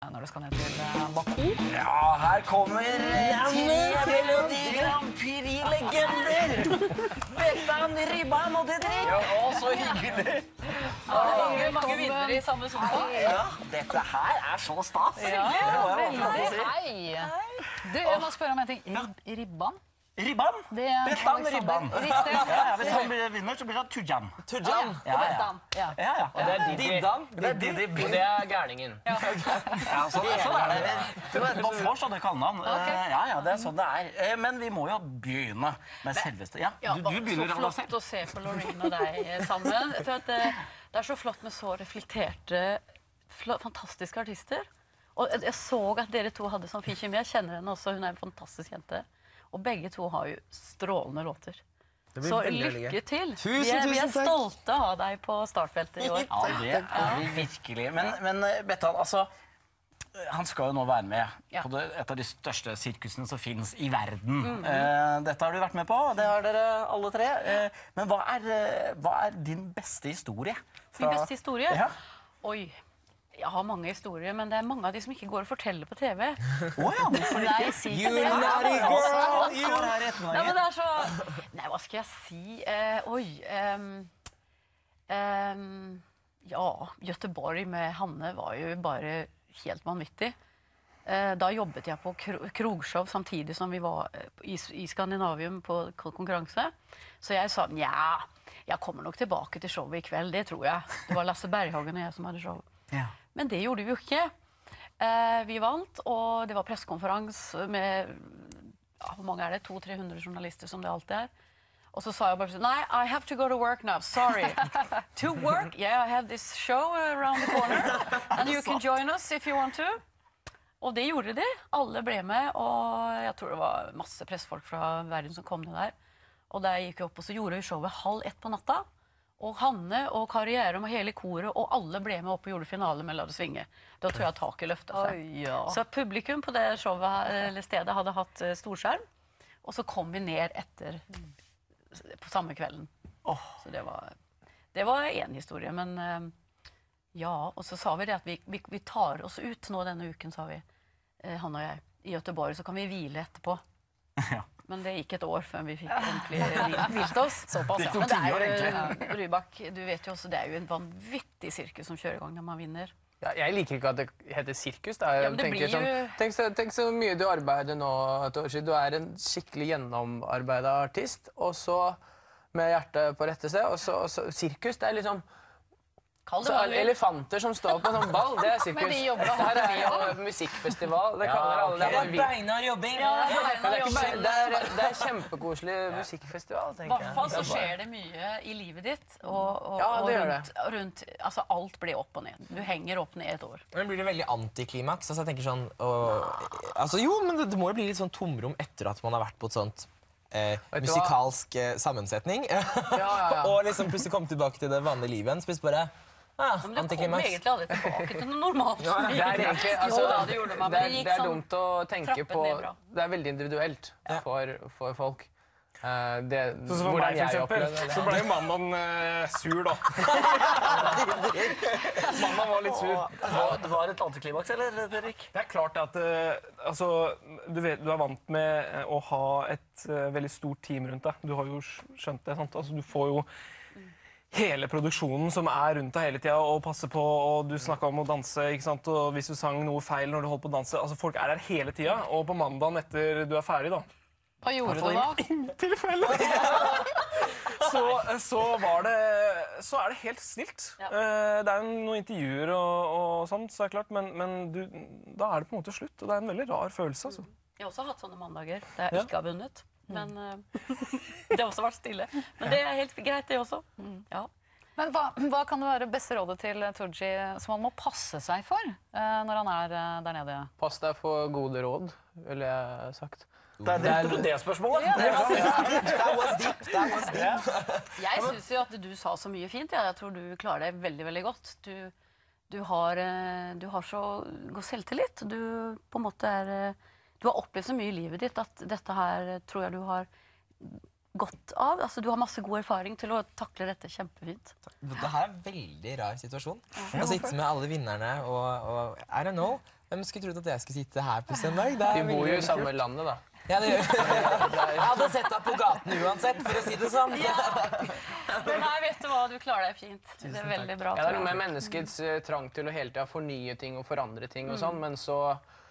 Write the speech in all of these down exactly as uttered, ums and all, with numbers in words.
Når du skal ned til Baku. Ja, her kommer ti Melodi Grand Prix-legender! Bettan, Ribban og Didrik! Å, så hyggelig! Ja, mange, mange vinnere i samme sofa. Ja, dette her er så stas. Ja, det må jeg bare få veldig. si. Hei! Du, jeg må spørre om en ting. Rib Ribban? Ribban? Det er Bettan, Alexander. Ribban. Riktig. Ja, ja, hvis han blir vinner, så blir det Tujan. Tujan? Ja, ja. Bettan. Ja. Ja, ja. Og det er Didi. Diddan. Det er Didi. Og det er gærningen. Ja, sånn, sånn er det. Du vet, man får sånne kallenavn. Ok. Ja, ja, det er sånn det er. Eh, Men vi må jo begynne med selveste. Ja, Ja, du, du begynner så av deg flott selv. å se på Loreen og deg sammen. For at det, det er så flott med så reflekterte, fl fantastiske artister. Og jeg jeg så at dere to hadde sånn fin kjemi. Jeg kjenner henne også, hun er en fantastisk jente. Og begge to har jo strålende låter. Så lykke til. Tusen, vi er, vi er tusen takk. stolte av deg på startfeltet i år. Ja, det er vi virkelig. Men, men eh, Bettan, altså, han skal jo nå være med Ja. på det, et av de største sirkusene som finnes i verden. Eh, dette har du vært med på, det har dere alle tre. Eh, men hva er, eh, hva er din beste historie? Min beste historie? Ja. Oi, jeg har mange historier, men det er mange av de som ikke går og forteller på T V. Å ja, hvorfor Nei, ikke? si You ikke det. naughty girl! You her i Nei, men ettermiddagen. det er så... Nei, hva skal jeg si? Eh, oi. ehm, ehm, ja, Göteborg med Hanne var jo bare helt vanvittig. Eh, da jobbet jeg på kro krogshow samtidig som vi var eh, i, i Skandinavium på k- konkurranse. Så jeg sa, ja, jeg kommer nok tilbake til showet i kveld, det tror jeg. Det var Lasse Berghagen og jeg som hadde show. Ja. Men det gjorde vi jo ikke. Eh, vi vant, og det var pressekonferanse med, ja, hvor mange er det? to hundre til tre hundre journalister som det alltid er. Og så sa jeg bare sånn, nei, I have to go to work now, sorry. To work? Yeah, I have this show around the corner, and you can join us if you want to. Og det gjorde de. Alle ble med, og jeg tror det var masse pressefolk fra verden som kom ned der. Og der gikk jeg opp, og så gjorde vi showet halv ett på natta. Og Hanne og Karriere og hele koret, og alle ble med opp og gjorde finale med La det svinge. Da tror jeg taket løftet seg. Oi, ja. Så publikum på det showet, eller stedet hadde hatt eh, storskjerm, og så kom vi ned etter på samme kvelden. Åh. Så det var, det var en historie, men eh, ja, og så sa vi det at vi, vi, vi tar oss ut nå denne uken, sa vi, eh, han og jeg, i Göteborg, så kan vi hvile etterpå. Ja. Men det gikk et år før vi fikk ordentlig hvil- hvilt oss. Såpass, ja. Det tok Men det ti år, er egentlig. jo, Rybak, du vet jo også, det er jo en vanvittig sirkus som kjører i gang når man vinner. Ja, jeg liker ikke at det heter sirkus. Da. Jeg Ja, men det tenker blir sånn, jo- tenk, så, tenk så mye du arbeider nå, Toshi. Du er en skikkelig gjennomarbeida artist, og så med hjertet på rette sted. Og så, og så sirkus, det er liksom Kall det så hva er du det vil. elefanter som står på en sånn ball, det er sirkus. Men de jobber det her er hardt, jo musikkfestival, det kaller alle det. Det Er er bare vi- beinar jobbing. Ja, det er Men det, er ikke, jobber. det, er, det er kjempekoselig musikkfestival, I tenker jeg. hvert fall så Det er bare- skjer det mye i livet ditt, og, og, Ja, og det gjør rundt, rundt, altså alt blir opp og ned. Du henger opp ned et år. Men blir det veldig antiklimaks? Altså, jeg tenker sånn, og, altså, jo, men det, det må jo bli litt sånn tomrom etter at man har vært på et sånt eh, Vet du hva? musikalsk eh, sammensetning. ja, ja. Og liksom plutselig komme tilbake til det vanlige livet igjen. Så plutselig bare, ah, Men det kom antiklimaks. egentlig aldri tilbake til noe normalt. Det er egentlig, altså, Jo da, det gjorde man, men det er, det gikk det er sånn dumt å tenke trappet på. ned bra. Det er veldig individuelt for, for folk. Eh, det, Så for hvordan meg, for jeg eksempel, opplevde det. så ble jo mandagen eh, sur, da. Mandagen var litt sur. Det var et antiklimaks, eller, Erik? Det er klart at eh, altså, du, vet, du er vant med eh, å ha et eh, veldig stort team rundt deg. Du har jo skjønt det, sant? Altså, du får jo hele produksjonen som er rundt deg hele tida og passer på, og du snakket om å danse, ikke sant? Og hvis du sang noe feil når du holdt på å danse, altså folk er der hele tida, og på mandagen etter du er ferdig da, Hva gjorde du da? tilfelle. så, så var det så er det helt snilt. Ja. Eh, Det er jo noen intervjuer og, og sånt, så er det klart, men, men du, da er det på en måte slutt, og det er en veldig rar følelse. Altså. Jeg har også hatt sånne mandager der jeg Ja. ikke har vunnet. Men eh, det har også vært stille. Men det er helt greit, det også. Ja. Men hva, hva kan det være beste rådet til Tooji som han må passe seg for eh, når han er eh, der nede? Pass deg for gode råd, ville jeg sagt. Det er det, det spørsmålet. That was deep, that was deep. Jeg syns jo at du sa så mye fint. Ja. Jeg tror du klarer deg veldig, veldig godt. Du, du, har, eh, du har så god selvtillit. Du på en måte er eh, Du har opplevd så mye i livet ditt at dette her eh, tror jeg du har godt av. Altså, du har masse god erfaring til å takle dette kjempefint. Det her er en veldig rar situasjon. Å sitte med alle vinnerne og, og I don't know. Hvem skulle trodd at jeg skulle sitte her på søndag? Det er Vi bor jo i veldig samme kult. landet, da. Ja, det gjør vi. Jeg hadde sett deg på gaten uansett, for å si det sånn. Men nei, vet du hva, du klarer deg fint. Det er veldig bra. Ja, det er tror noe jeg. med menneskets eh, trang til å hele tida fornye ting og forandre ting og sånn, men så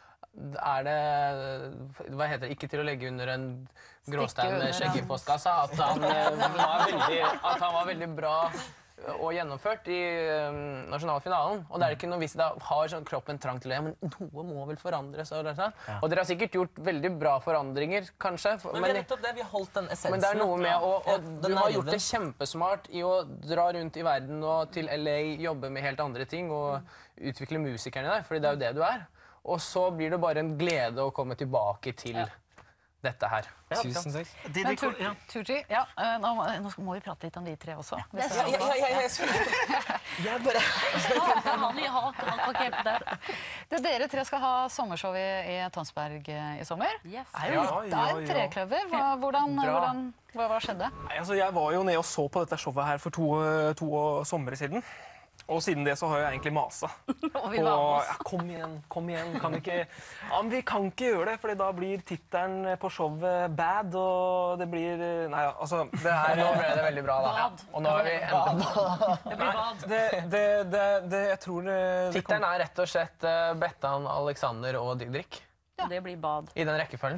er det Hva heter det? Ikke til å legge under en gråstein med under, skjegg i postkassa. At han, eh, var veldig, at han var veldig bra og gjennomført i um, nasjonale finalen. Og det er ikke noe hvis da har sånn kroppen trang til det, ja, men noe må vel forandres. Og, det, og dere har sikkert gjort veldig bra forandringer, kanskje. Men det er nettopp det, vi har holdt den essensen. Men det er noe med å, og Ja, du den har nerven. gjort det kjempesmart i å dra rundt i verden og til L A, jobbe med helt andre ting og utvikle musikerne der, fordi det er jo det du er. Og så blir det bare en glede å komme tilbake til dette her. Tusen takk. Men Tur- Tooji, ja, eh, nå, må- nå må vi prate litt om de tre også. Hvis Ja, det ja, er ja, ja, jeg skulle... Jeg bare... Han, i hat, han kan ikke hjelpe deg. det, dere tre skal ha sommershow i, i Tønsberg eh, i sommer. Yes. Det er jo Ja, litt ja, av en ja. trekløver. Hva, hvordan, Bra. hvordan, hva, hva skjedde? Nei, altså, jeg var jo nede og så på dette showet her for to, to somre siden. Og siden det så har jeg egentlig masa. Og vi Og, var med oss. ja, kom igjen, kom igjen. Kan vi ikke Ja, men vi kan ikke gjøre det, for da blir tittelen på showet bad, og det blir Nei, altså det er Nå ble det veldig bra, da. Bad. Og nå har vi endt Det blir bad. det, det, det, det Jeg tror det, det Tittelen er rett og slett uh, Bettan, Alexander og Didrik. Det blir bad. I den rekkefølgen.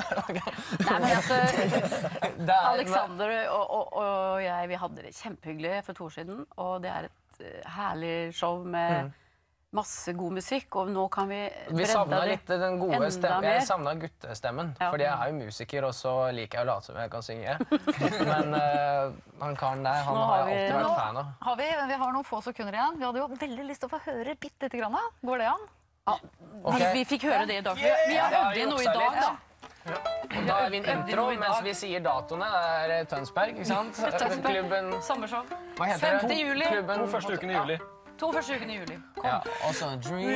Nei, men altså, Det er- Alexander og, og, og jeg, vi hadde det kjempehyggelig for to år siden, og det er et eh, herlig show med masse god musikk, og nå kan vi Vi bredde savna det litt den gode enda stemmen. mer. Jeg savna guttestemmen. Ja. Fordi jeg er jo musiker, og så liker jeg å late som jeg kan synge. Men eh, han karen der, han Nå har har jeg vi- alltid Nå vært fan av. har vi, vi har noen få sekunder igjen. Vi hadde jo veldig lyst til å få høre bitte lite grann. Går det an? Ok. Vi, vi fikk høre det i dag. Vi, vi har øvd inn noe i dag, da. Og da er vi en intro noe i mens dag. vi sier datoene. Det er Tønsberg, ikke sant? Tønsberg. Klubben Sommershow. Hva heter det? femte juli. Klubben, To første ukene i juli. To første ukene i juli. Ja, og så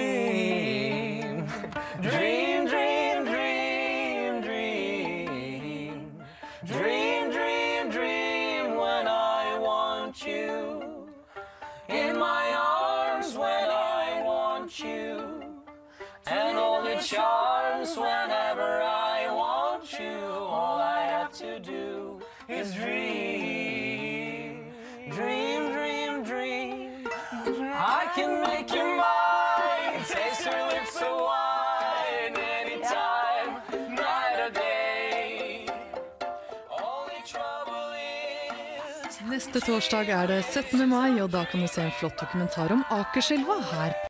Dream. Dream, dream, dream, dream. Dream, dream, dream when I want you. In my arms when I want you. And all the charms whenever I want you. All I have to do is dream. Dream, dream, dream. I can make you mine. Taste your lips of wine anytime, night or day. Only trouble is Neste torsdag er det syttende mai, og da kan du se en flott dokumentar om Akerselva her